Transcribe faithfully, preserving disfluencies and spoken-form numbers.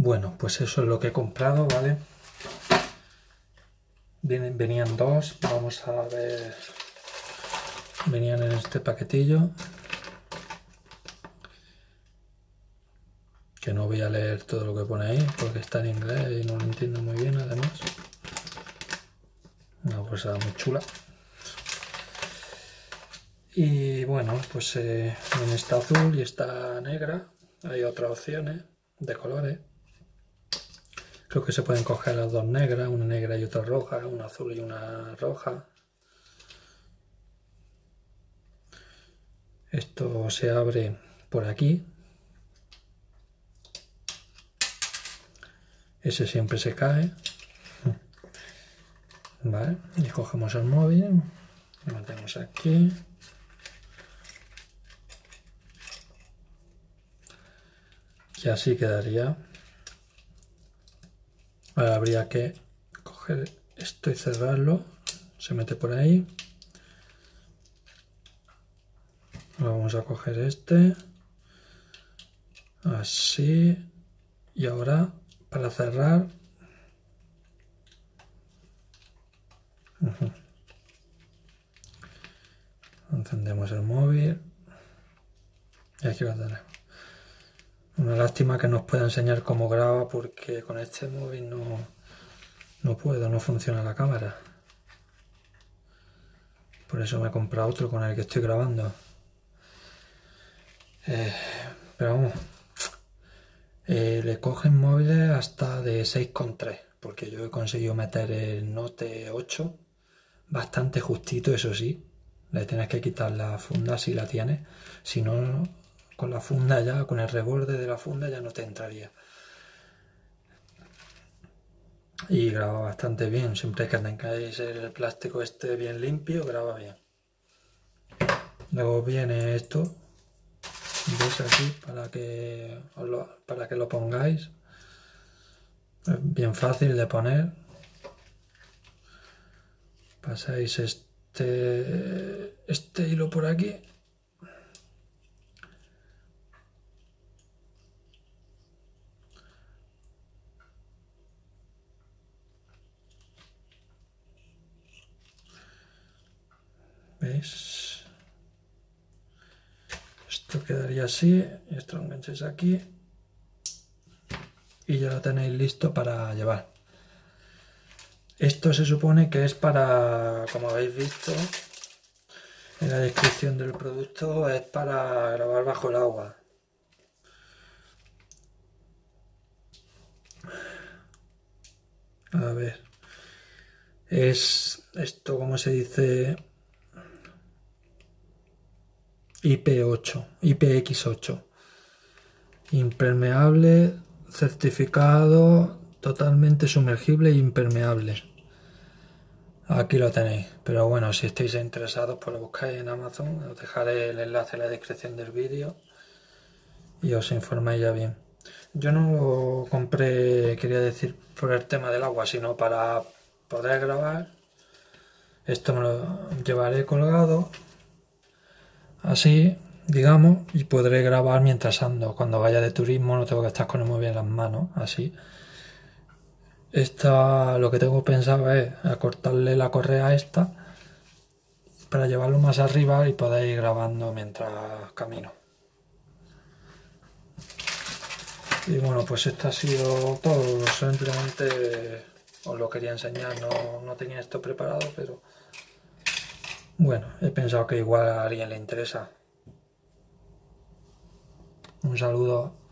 Bueno, pues eso es lo que he comprado, ¿vale? Vienen, venían dos, vamos a ver, venían en este paquetillo, que no voy a leer todo lo que pone ahí, porque está en inglés y no lo entiendo muy bien además. Una cosa muy chula. Y bueno, pues eh, en esta azul y esta negra, hay otras opciones de colores. Creo que se pueden coger las dos negras, una negra y otra roja, una azul y una roja. Esto se abre por aquí. Ese siempre se cae. Vale, y cogemos el móvil, lo metemos aquí. Y así quedaría. Ahora habría que coger esto y cerrarlo. Se mete por ahí. Vamos a coger este. Así. Y ahora, para cerrar. Uh-huh. Encendemos el móvil. Y aquí lo tenemos. Una lástima que no os pueda enseñar cómo graba, porque con este móvil no, no puedo, no funciona la cámara. Por eso me he comprado otro con el que estoy grabando. Eh, pero vamos, eh, le cogen móviles hasta de seis coma tres, porque yo he conseguido meter el Note ocho bastante justito, eso sí. Le tienes que quitar la funda si la tienes, si no, con la funda ya, con el reborde de la funda ya no te entraría. Y graba bastante bien, siempre que tengáis el plástico este bien limpio, graba bien. Luego viene esto, veis aquí, para que, os lo, para que lo pongáis. Es bien fácil de poner. Pasáis este, este hilo por aquí. ¿Veis? Esto quedaría así, y esto lo engancháis aquí y ya lo tenéis listo para llevar. Esto se supone que es para, como habéis visto en la descripción del producto, es para grabar bajo el agua. A ver, es esto, como se dice, I P ocho, I P X ocho, impermeable, certificado, totalmente sumergible e impermeable. Aquí lo tenéis, pero bueno, si estáis interesados, pues lo buscáis en Amazon, os dejaré el enlace en la descripción del vídeo y os informáis ya bien. Yo no lo compré, quería decir, por el tema del agua, sino para poder grabar. Esto me lo llevaré colgado, así, digamos, y podré grabar mientras ando. Cuando vaya de turismo no tengo que estar con el móvil en las manos, así. Esta, lo que tengo pensado es acortarle la correa a esta para llevarlo más arriba y poder ir grabando mientras camino. Y bueno, pues esto ha sido todo. Simplemente os lo quería enseñar, no, no tenía esto preparado, pero bueno, he pensado que igual a alguien le interesa. Un saludo.